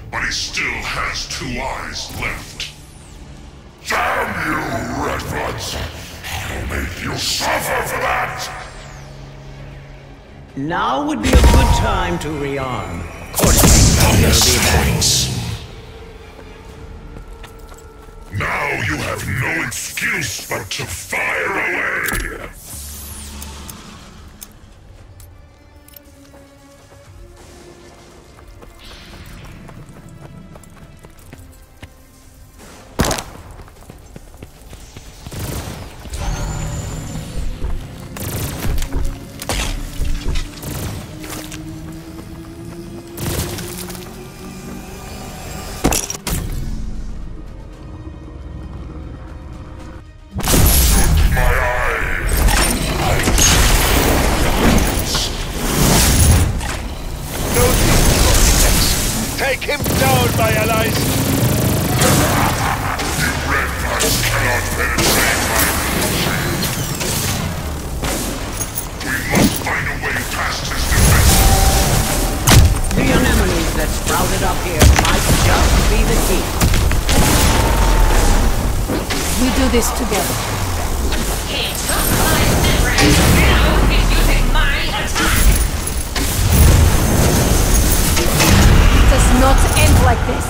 but he still has 2 eyes left. Damn you, Redbloods! I'll make you suffer for that! Now would be a good time to rearm. Kortifex will be back. Now you have no excuse but to fire away! Take him down, my allies! You Redbloods cannot penetrate my shield. We must find a way past his defense. The anemones that sprouted up here might just be the key. We do this together. He took my secret! Now he's using my attack! Does not end like this.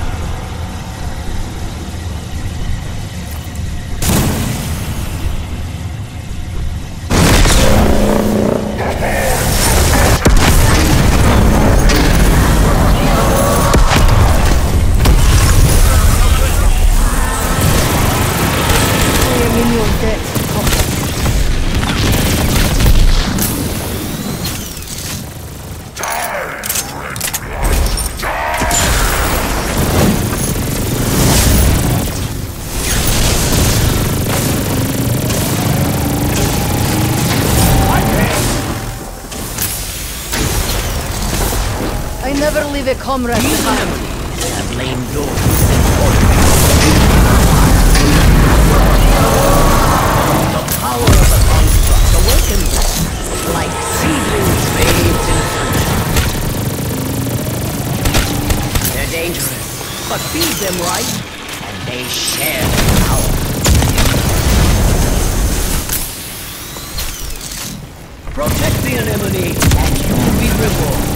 I am in your debt. I never leave a comrade behind. That blame door. The power of the construct awakens like seedlings bathed in sunshine. They're dangerous, but feed them right, and they share their power. Protect the anemone, and you'll be rewarded.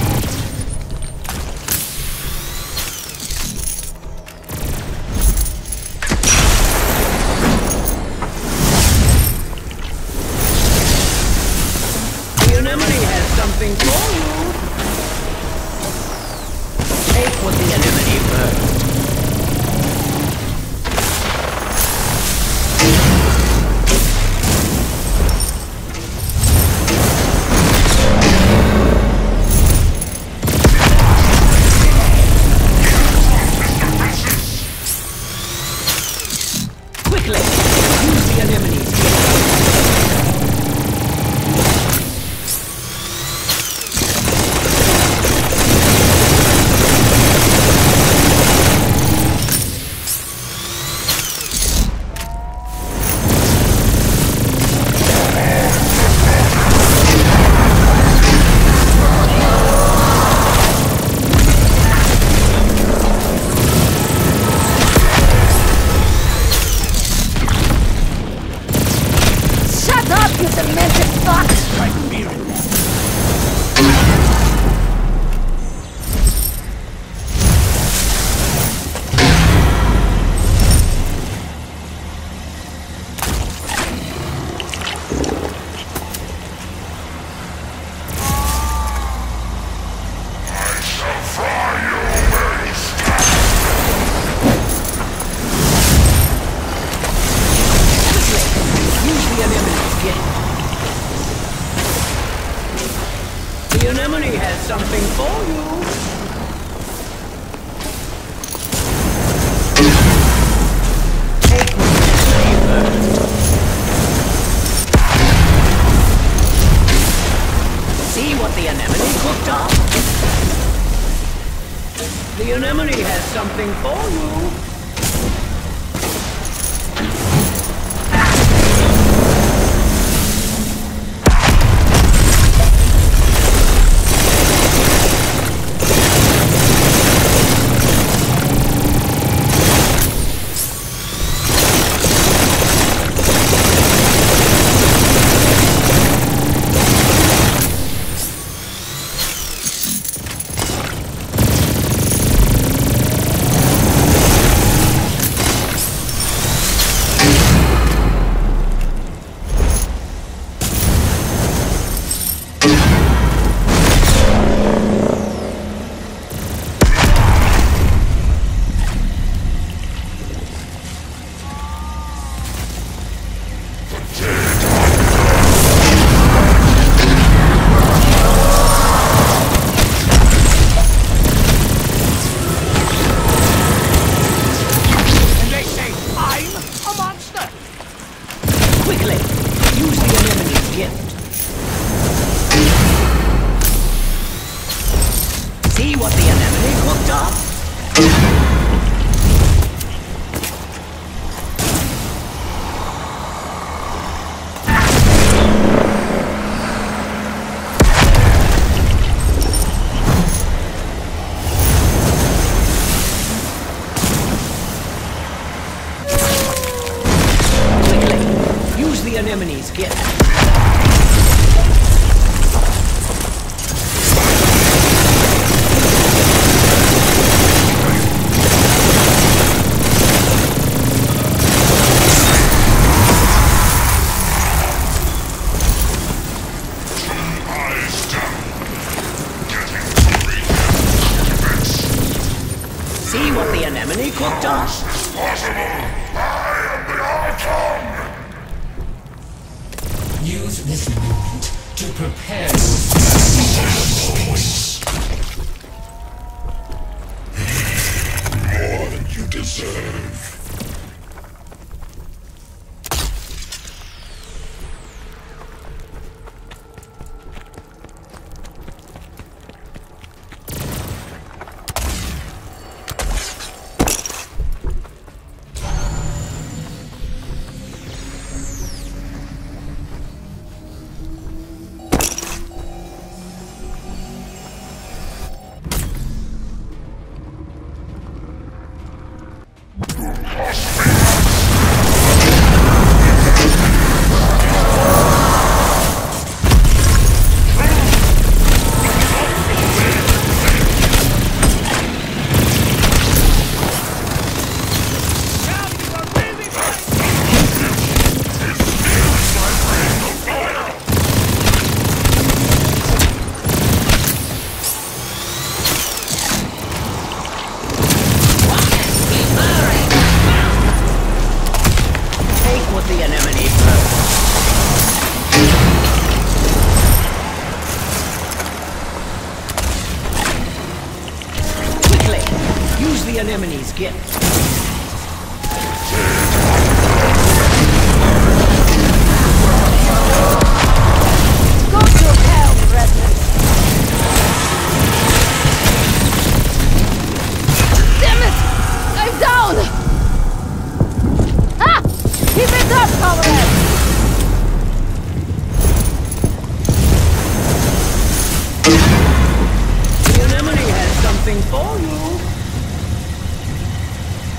Something for you. Take what the anemone burns. Quickly, use the anemone. The anemone has something for you. Take what you burn. See what the anemone cooked up? The anemone has something for you. what the anemone cooked up? Quickly, use the anemone's gift. See what the anemone cooked up? Use this movement to prepare. More than you deserve. the anemone's gift. Go to hell, brethren! Damn it! I'm down! Ah! Keep it up, comrade! The anemone has something for you.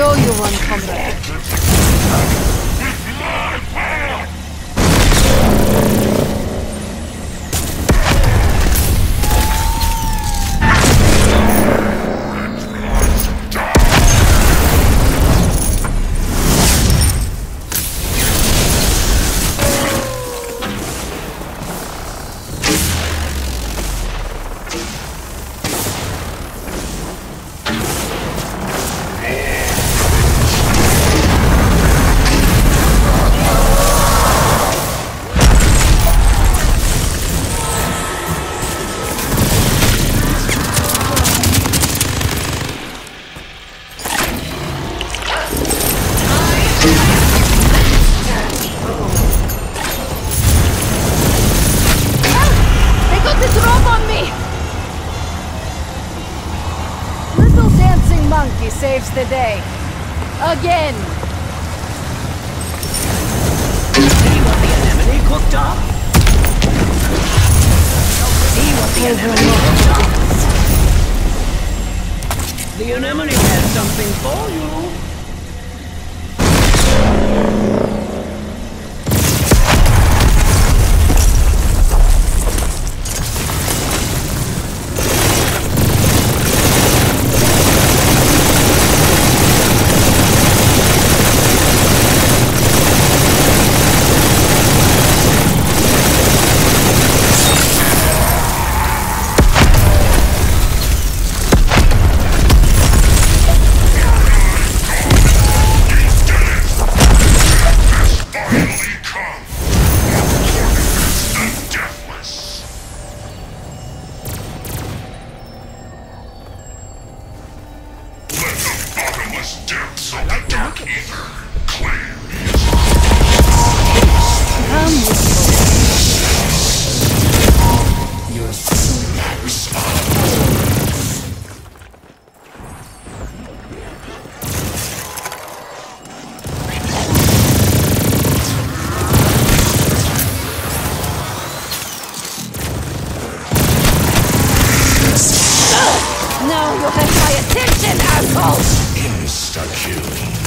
show you one, comrade. Monkey saves the day. Again! See what the anemone cooked up? See what the anemone cooked up? The anemone has something for you. Depths of the Dark Aether claim Come with Your synapse Now you have my attention, asshole! insta-kill.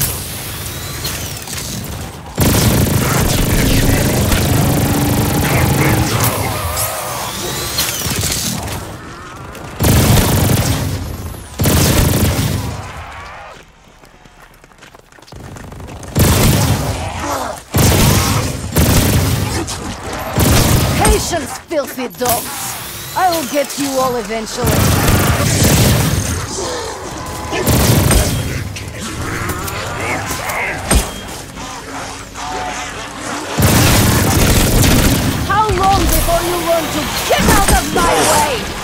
Patience, filthy dogs! I will get you all eventually. How long before you learn to get out of my way?